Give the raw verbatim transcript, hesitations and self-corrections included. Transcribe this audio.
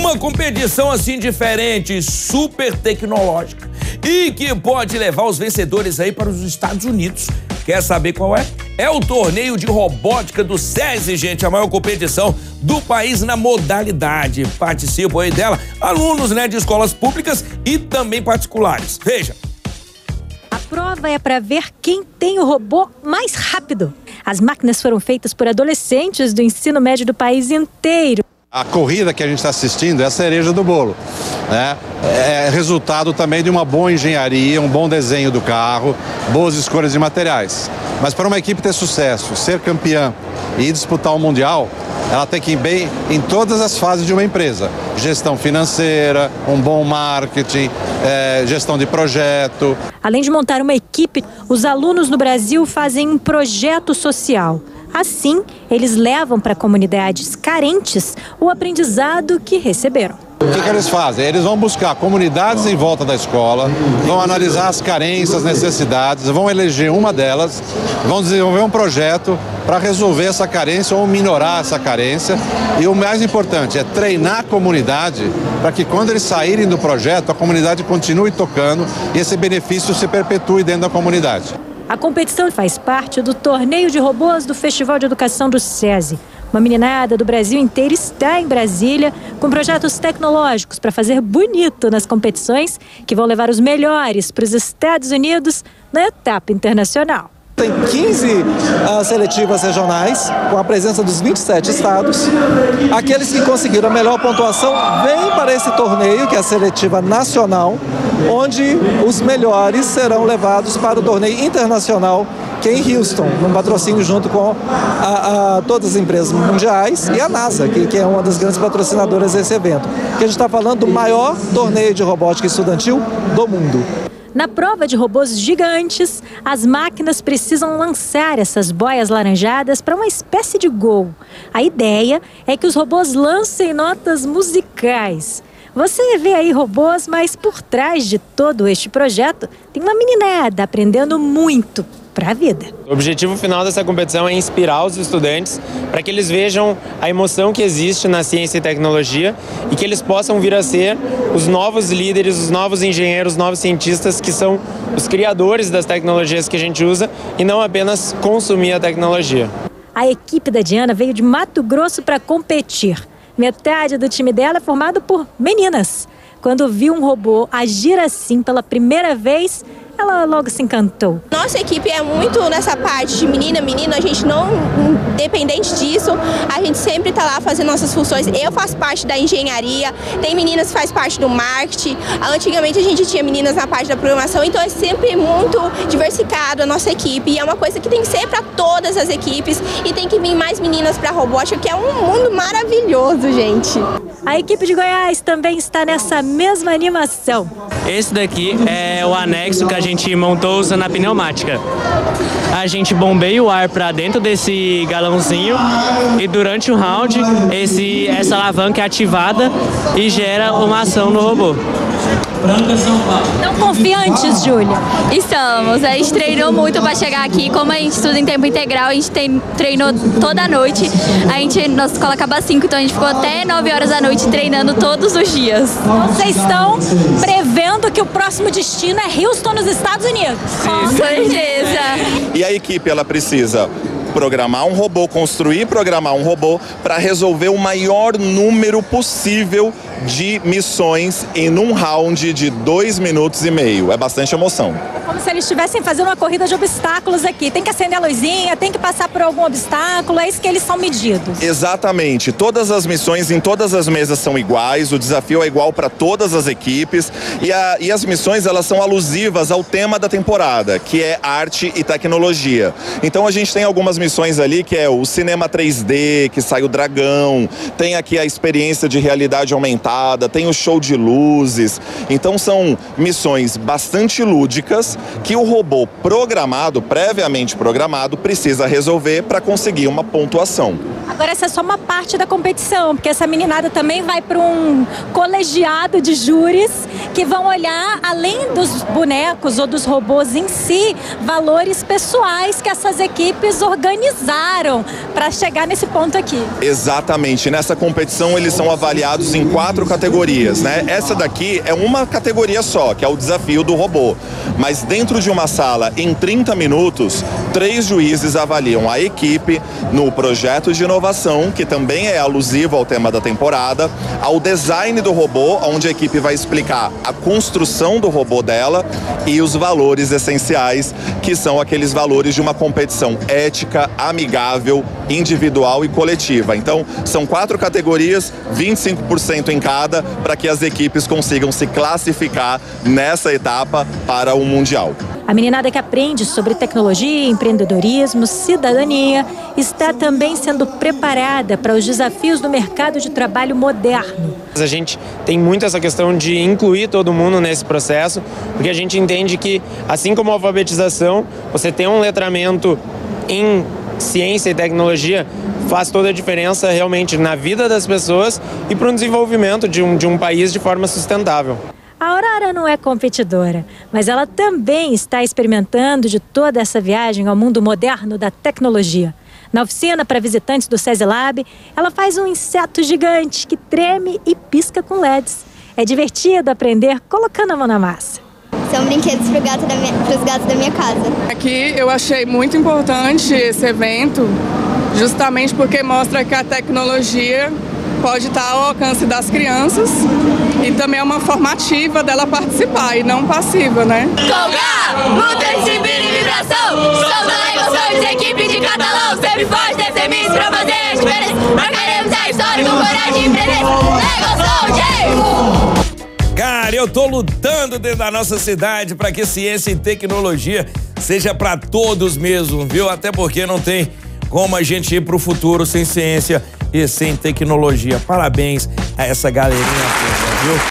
Uma competição assim diferente, super tecnológica e que pode levar os vencedores aí para os Estados Unidos. Quer saber qual é? É o torneio de robótica do SESI, gente, a maior competição do país na modalidade. Participam aí dela alunos, né, de escolas públicas e também particulares. Veja. A prova é para ver quem tem o robô mais rápido. As máquinas foram feitas por adolescentes do ensino médio do país inteiro. A corrida que a gente está assistindo é a cereja do bolo, né? É resultado também de uma boa engenharia, um bom desenho do carro, boas escolhas de materiais. Mas para uma equipe ter sucesso, ser campeã e disputar o Mundial, ela tem que ir bem em todas as fases de uma empresa. Gestão financeira, um bom marketing, é, gestão de projeto. Além de montar uma equipe, os alunos no Brasil fazem um projeto social. Assim, eles levam para comunidades carentes o aprendizado que receberam. O que, que eles fazem? Eles vão buscar comunidades em volta da escola, vão analisar as carências, as necessidades, vão eleger uma delas, vão desenvolver um projeto para resolver essa carência ou minorar essa carência. E o mais importante é treinar a comunidade para que quando eles saírem do projeto, a comunidade continue tocando e esse benefício se perpetue dentro da comunidade. A competição faz parte do torneio de robôs do Festival de Educação do SESI. Uma meninada do Brasil inteiro está em Brasília com projetos tecnológicos para fazer bonito nas competições que vão levar os melhores para os Estados Unidos na etapa internacional. Tem quinze uh, seletivas regionais, com a presença dos vinte e sete estados. Aqueles que conseguiram a melhor pontuação vêm para esse torneio, que é a seletiva nacional, onde os melhores serão levados para o torneio internacional, que é em Houston, num patrocínio junto com a, a, todas as empresas mundiais e a NASA, que, que é uma das grandes patrocinadoras desse evento. Que a gente está falando do maior torneio de robótica estudantil do mundo. Na prova de robôs gigantes, as máquinas precisam lançar essas boias laranjadas para uma espécie de gol. A ideia é que os robôs lancem notas musicais. Você vê aí robôs, mas por trás de todo este projeto tem uma meninada aprendendo muito para a vida. O objetivo final dessa competição é inspirar os estudantes para que eles vejam a emoção que existe na ciência e tecnologia e que eles possam vir a ser os novos líderes, os novos engenheiros, os novos cientistas que são os criadores das tecnologias que a gente usa e não apenas consumir a tecnologia. A equipe da Diana veio de Mato Grosso para competir. Metade do time dela é formado por meninas. Quando viu um robô agir assim pela primeira vez, ela logo se encantou. Nossa equipe é muito nessa parte de menina, menino, a gente não, independente disso, a gente sempre está lá fazendo nossas funções. Eu faço parte da engenharia, tem meninas que fazem parte do marketing. Antigamente a gente tinha meninas na parte da programação, então é sempre muito diversificado a nossa equipe. E é uma coisa que tem que ser para todas as equipes e tem que vir mais meninas para a robótica, que é um mundo maravilhoso, gente. A equipe de Goiás também está nessa mesma animação. Esse daqui é o anexo que a gente montou usando a pneumática. A gente bombeia o ar para dentro desse galãozinho e durante o round esse, essa alavanca é ativada e gera uma ação no robô. Estão confiantes, Júlia? Estamos. A gente treinou muito para chegar aqui. Como a gente estuda em tempo integral, a gente tem, treinou toda a noite. A gente, nossa escola acaba às cinco, então a gente ficou até nove horas da noite treinando todos os dias. Vocês estão prevendo que o próximo destino é Houston, nos Estados Unidos? Com certeza. E a equipe, ela precisa programar um robô, construir e programar um robô para resolver o maior número possível de missões em um round de dois minutos e meio. É bastante emoção. Como se eles estivessem fazendo uma corrida de obstáculos aqui. Tem que acender a luzinha, tem que passar por algum obstáculo, é isso que eles são medidos. Exatamente. Todas as missões em todas as mesas são iguais, o desafio é igual para todas as equipes e, a, e as missões elas são alusivas ao tema da temporada, que é arte e tecnologia. Então a gente tem algumas missões ali que é o cinema três D, que sai o dragão, tem aqui a experiência de realidade aumentada, tem o show de luzes. Então são missões bastante lúdicas, que o robô programado, previamente programado, precisa resolver para conseguir uma pontuação. Agora essa é só uma parte da competição, porque essa meninada também vai para um colegiado de júris que vão olhar, além dos bonecos ou dos robôs em si, valores pessoais que essas equipes organizaram para chegar nesse ponto aqui. Exatamente. Nessa competição eles são avaliados em quatro categorias, né? Essa daqui é uma categoria só, que é o desafio do robô. Mas dentro de uma sala, em trinta minutos, três juízes avaliam a equipe no projeto de inovação, que também é alusivo ao tema da temporada, ao design do robô, onde a equipe vai explicar a construção do robô dela e os valores essenciais, que são aqueles valores de uma competição ética, amigável, individual e coletiva. Então, são quatro categorias, vinte e cinco por cento em cada, para que as equipes consigam se classificar nessa etapa para o Mundial. A meninada que aprende sobre tecnologia, empreendedorismo, cidadania, está também sendo preparada para os desafios do mercado de trabalho moderno. A gente tem muito essa questão de incluir todo mundo nesse processo, porque a gente entende que, assim como a alfabetização, você tem um letramento em ciência e tecnologia, faz toda a diferença realmente na vida das pessoas e para o desenvolvimento de um, de um país de forma sustentável. A Aurora não é competidora, mas ela também está experimentando de toda essa viagem ao mundo moderno da tecnologia. Na oficina para visitantes do SESI-Lab, ela faz um inseto gigante que treme e pisca com L E Ds. É divertido aprender colocando a mão na massa. São brinquedos para gato da minha, os gatos da minha casa. Aqui eu achei muito importante esse evento, justamente porque mostra que a tecnologia pode estar ao alcance das crianças e também é uma formativa dela participar e não passiva, né? Conga, luta, disciplina e vibração, somos a emoção de equipe de catalão, sempre forte, destemidos pra fazer a diferença, marcaremos a história com coragem e presença, negócio, Cara, eu tô lutando dentro da nossa cidade para que ciência e tecnologia seja para todos mesmo, viu? Até porque não tem como a gente ir pro futuro sem ciência e sem tecnologia. Parabéns a essa galerinha toda, viu?